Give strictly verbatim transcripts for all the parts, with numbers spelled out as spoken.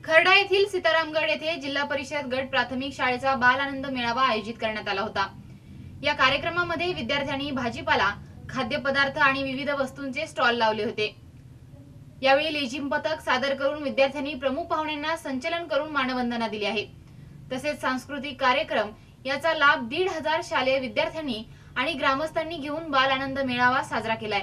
खर्डा येथील सीतारामगड येथे जिल्हा परिषद गट प्राथमिक शाळेचा बाल आनंद मेळावा आयोजित करण्यात आला होता। या कार्यक्रमामध्ये विद्यार्थ्यांनी भाजीपाला, खाद्यपदार्थ आणि विविध वस्तूंचे स्टॉल लावले होते। यावेळी लेझिम पथक सादर करून विद्यार्थ्यांनी प्रमुख पाहुण्यांना संचलन करून मानवंदना दिली आहे। तसेच सांस्कृतिक कार्यक्रम याचा लाभ दीड हजार शालेय विद्यार्थ्यांनी आणि ग्रामस्थांनी घेऊन बाल आनंद मेळावा साजरा केलाय।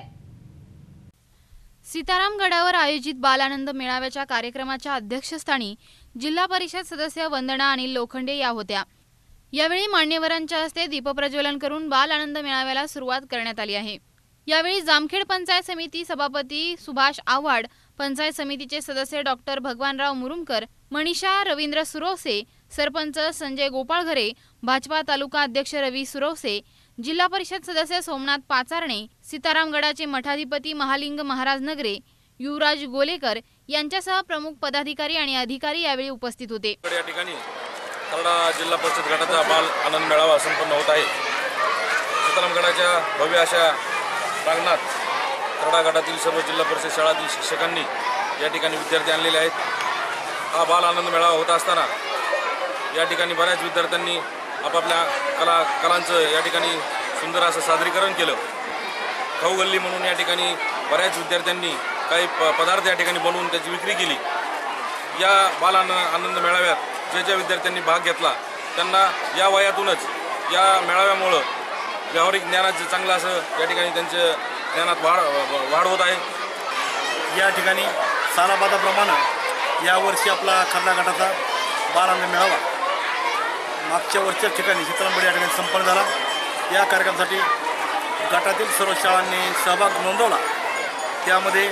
सीतारामगडावर आयोजित बाल आनंद मेळाव्याच्या कार्यक्रमाच्या अध्यक्षस्थानी जिल्हा परिषद सदस्य वंदना अनिल लोखंडे या होत्या। यावेळी मान्यवरांच्या हस्ते दीपप्रज्वलन करून बाल आनंद मेळाव्याला सुरुवात करण्यात आली आहे। यावेळी जामखेड पंचायत समिती सभापती सुभाष आव्हाड, पंचायत समितीचे सदस्य डॉक्टर भगवानराव मुरुमकर, मनीषा रवींद्र सुरवसे, सरपंच संजय गोपाळघरे, भाजपा तालुका अध्यक्ष रवी सुरवसे, जिल्हा परिषद सदस्य सोमनाथ पाचारणे, सीतारामगडाचे मठाधिपती महालिंग महाराज नगरे, युवराज गोलेकर यांच्यासह प्रमुख पदाधिकारी आणि अधिकारी यावेळी उपस्थित होते। या ठिकाणी खर्डा जिल्हा परिषद गटाचा बाल आनंद मेळावा संपन्न होत आहे। सीतारामगडाच्या भव्य अशा प्रांगणात खर्डा गटातील सर्व जिल्हा परिषद शाळातील शिक्षकांनी या ठिकाणी विद्यार्थी आणलेले आहेत। हा बाल आनंद मेळावा होत असताना या ठिकाणी बऱ्याच विद्यार्थ्यांनी आपापल्या कला कलांचं या ठिकाणी सुंदर असं सादरीकरण केलं। खाऊ गल्ली म्हणून या ठिकाणी बऱ्याच विद्यार्थ्यांनी काही प पदार्थ या ठिकाणी बनवून त्याची विक्री केली। या बाल आनंद मेळाव्यात जे ज्या विद्यार्थ्यांनी भाग घेतला त्यांना या वयातूनच या मेळाव्यामुळं व्यावहारिक ज्ञानाचं चांगलं असं या ठिकाणी त्यांच्या ज्ञानात वाढ वाढ होत आहे। या ठिकाणी सालाबादाप्रमाणे यावर्षी आपला खर्डा गटाचा बाल आनंद मेळावा मागच्या वर्षीच्या ठिकाणी सीतारामगड या ठिकाणी संपन्न झाला। या कार्यक्रमासाठी गटातील सर्व शाळांनी सहभाग नोंदवला। त्यामध्ये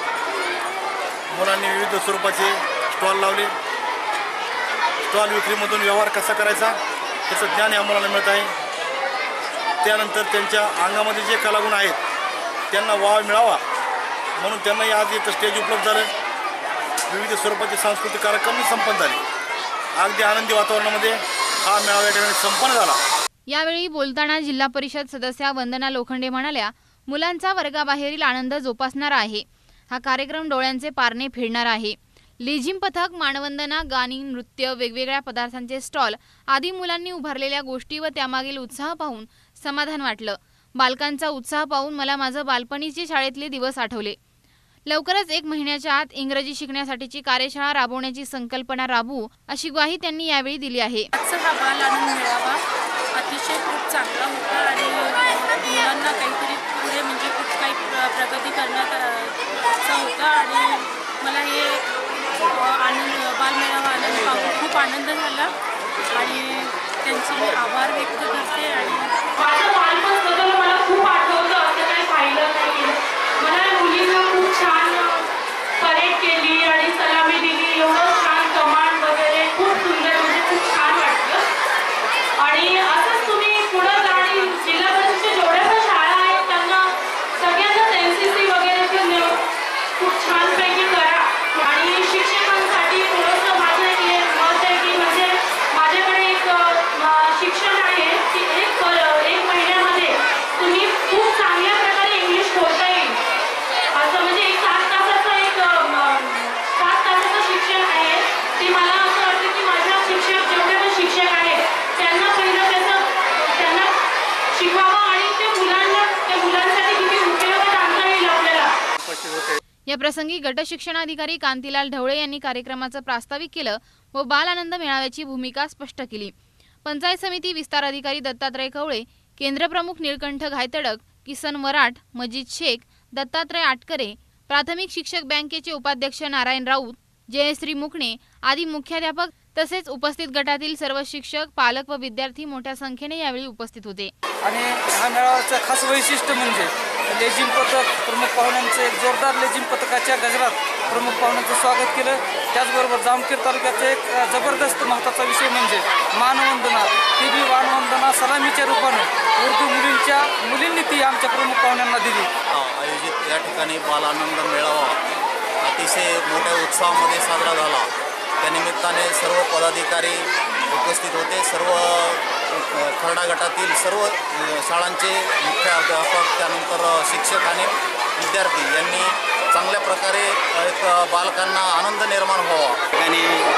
मुलांनी विविध स्वरूपाचे स्टॉल लावले। स्टॉल विक्रीमधून व्यवहार कसा करायचा याचं ज्ञान या मुलांना मिळत आहे। त्यानंतर त्यांच्या अंगामध्ये जे कलागुण आहेत त्यांना वाव मिळावा म्हणून त्यांनाही आज इथं स्टेज उपलब्ध झालं। विविध स्वरूपाचे सांस्कृतिक कार्यक्रम संपन्न झाले। अगदी आनंदी वातावरणामध्ये हा मेळावा या ठिकाणी संपन्न झाला। यावेळी बोलताना जिल्हा परिषद सदस्या वंदना लोखंडे म्हणाल्या, मुलांचा वर्गाबाहेरील आनंद जोपासणारा आहे। हा कार्यक्रम डोळ्यांचे पारणे फेडणारा आहे। लेझिम पथक, मानवंदना, गाणी, नृत्य, वेगवेगळ्या पदार्थांचे स्टॉल आदी मुलांनी उभारलेल्या गोष्टी व त्यामागील उत्साह पाहून समाधान वाटलं। बालकांचा उत्साह पाहून मला माझं बालपणीचे शाळेतले दिवस आठवले। लवकरच एक महिन्याच्या आत इंग्रजी शिकण्यासाठीची कार्यशाळा राबवण्याची संकल्पना राबवू अशी ग्वाही त्यांनी यावेळी दिली आहे। आजचा हा बाल आनंद मेळावा अतिशय खूप चांगला होता आणि मुलांना काहीतरी पुढे म्हणजे खूप काही प्रगती करण्याचा होता आणि मला हे आनंद बाल मेळावा आनंद पाहून खूप आनंद झाला आणि त्यांचे मी आभार व्यक्त करते। आणि माझं बालपण मला खूप आठवतं, असं काही पाहिलं नाही। मला मुलींना खूप छान परेड केली आणि सलामी दिली, एवढं छान कमांड वगैरे खूप सुंदर, म्हणजे खूप छान वाटलं। आणि असंच तुम्ही पुढं जाणी जिल्हा परिषदेच्या जेवढ्या पण शाळा आहेत त्यांना सगळ्यांनाच एन सी सी वगैरे खूप छानपैकी करा। आणि शिक्षकांसाठी थोडंसं माझं एक हे मत आहे की म्हणजे माझ्याकडे एक शिक्षण आहे की एक एक महिन्यामध्ये तुम्ही खूप चांगल्या प्रकारे इंग्लिश बोलता येईल असं, म्हणजे एक सात तासाचं एक सात तासाचं शिक्षण आहे ते मला असं वाटतं की माझ्या शिक्षक जेवढे पण शिक्षक आहेत त्यांना पहिलं त्याचं त्यांना शिकवावं आणि ते मुलांना त्या मुलांसाठी किती उपयोगात आणता येईल आपल्याला। या प्रसंगी गट शिक्षणाधिकारी कांतीलाल ढवळे यांनी कार्यक्रमाचं प्रास्ताविक केलं व बाल आनंद मेळाव्याची भूमिका स्पष्ट केली। पंचायत समिती विस्तार अधिकारी दत्तात्रय कवळे, केंद्रप्रमुख निळकंठ घायतडक, किसन वराट, मजीद शेख, दत्तात्रय आटकरे, प्राथमिक शिक्षक बँकेचे उपाध्यक्ष नारायण राऊत, जयश्री मुकणे आदी मुख्याध्यापक तसेच उपस्थित गटातील सर्व शिक्षक, पालक व विद्यार्थी मोठ्या संख्येने यावेळी उपस्थित होते। आणि हा मेळाव्याचं खास वैशिष्ट्य म्हणजे लेझिम पथक, प्रमुख पाहुण्यांचं एक जोरदार लेझिम पथकाच्या गजरात प्रमुख पाहुण्यांचं स्वागत केलं। त्याचबरोबर जामखेड तालुक्याचा एक जबरदस्त महत्त्वाचा विषय म्हणजे मानवंदना, ती बी मानवंदना सलामीच्या रूपानं उर्दू मुलींच्या मुलींनी ती आमच्या प्रमुख पाहुण्यांना दिली। आयोजित या ठिकाणी बाल आनंद मेळावा अतिशय मोठ्या उत्साहामध्ये साजरा झाला। त्यानिमित्ताने सर्व पदाधिकारी उपस्थित होते। सर्व खर्डा गटातील सर्व शाळांचे मुख्याध्यापक, त्यानंतर शिक्षक आणि विद्यार्थी यांनी चांगल्या प्रकारे एक बालकांना आनंद निर्माण व्हावा आणि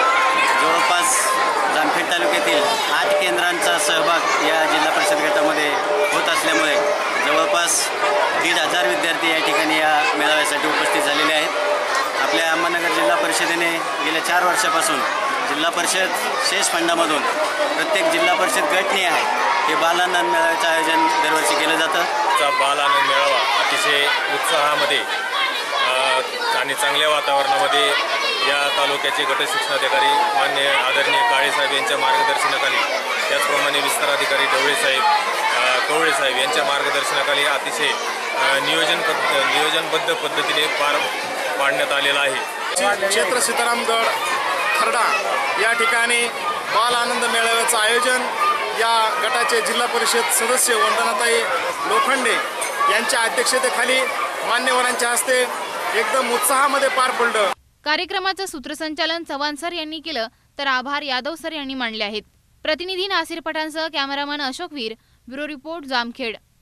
संघटनेने गेल्या चार वर्षापासून जिल्हा परिषद शेष फंडामधून प्रत्येक जिल्हा परिषद गटने आहे हे बाल आनंद मेळाव्याचं आयोजन दरवर्षी केलं जातं। बाल आनंद मेळावा अतिशय उत्साहामध्ये आणि चांगल्या वातावरणामध्ये या तालुक्याचे गट शिक्षणाधिकारी मान्य आदरणीय काळेसाहेब यांच्या मार्गदर्शनाखाली, त्याचप्रमाणे विस्तार अधिकारी ढवळेसाहेब कवळेसाहेब यांच्या मार्गदर्शनाखाली अतिशय नियोजन पद्ध नियोजनबद्ध पद्धतीने पार पाडण्यात आलेला आहे। क्षेत्र सीतारामगड खर्डा या ठिकाणी बाल आनंद मेळाव्याचं आयोजन या गटाचे जिल्हा परिषद सदस्य वंदनाताई लोखंडे यांच्या अध्यक्षतेखाली मान्यवरांच्या हस्ते एकदम उत्साहामध्ये पार पडलं। कार्यक्रमाचं सूत्रसंचालन चव्हाण सर यांनी केलं, तर आभार यादव सर यांनी मानले आहेत। प्रतिनिधी नासिर पठाणसह cameraman Ashok Veer, bureau report, Jamkhed.